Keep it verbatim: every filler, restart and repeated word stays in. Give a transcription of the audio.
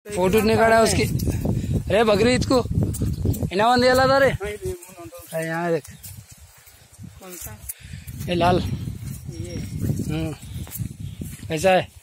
Photo निकाला उसकी। अरे बकरी ईद को इना बंद दिया था रे। यहाँ देख कौन सा? ये लाल। ये हम्म कैसा है?